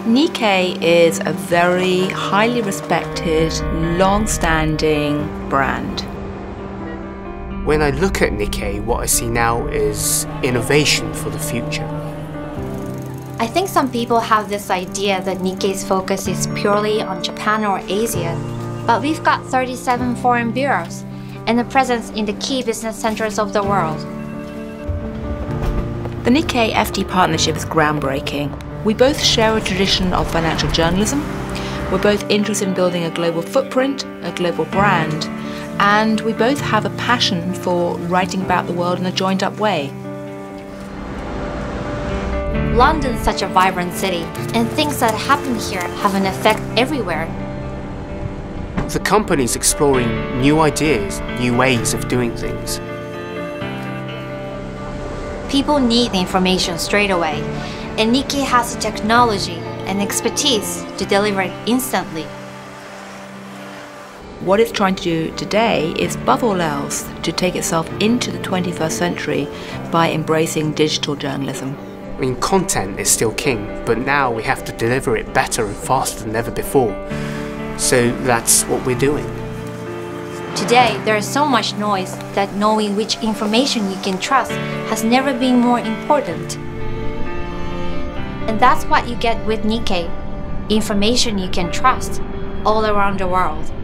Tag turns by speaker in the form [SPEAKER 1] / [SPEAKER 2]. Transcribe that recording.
[SPEAKER 1] Nikkei is a very highly respected, long-standing brand.
[SPEAKER 2] When I look at Nikkei, what I see now is innovation for the future.
[SPEAKER 3] I think some people have this idea that Nikkei's focus is purely on Japan or Asia, but we've got 37 foreign bureaus and a presence in the key business centers of the world.
[SPEAKER 1] The Nikkei-FT partnership is groundbreaking. We both share a tradition of financial journalism. We're both interested in building a global footprint, a global brand, and we both have a passion for writing about the world in a joined-up way.
[SPEAKER 3] London's such a vibrant city, and things that happen here have an effect everywhere.
[SPEAKER 2] The company's exploring new ideas, new ways of doing things.
[SPEAKER 3] People need information straight away, and Nikkei has the technology and expertise to deliver it instantly.
[SPEAKER 1] What it's trying to do today is, above all else, to take itself into the 21st century by embracing digital journalism.
[SPEAKER 2] I mean, content is still king, but now we have to deliver it better and faster than ever before. So that's what we're doing.
[SPEAKER 3] Today, there is so much noise that knowing which information you can trust has never been more important. And that's what you get with Nikkei, information you can trust all around the world.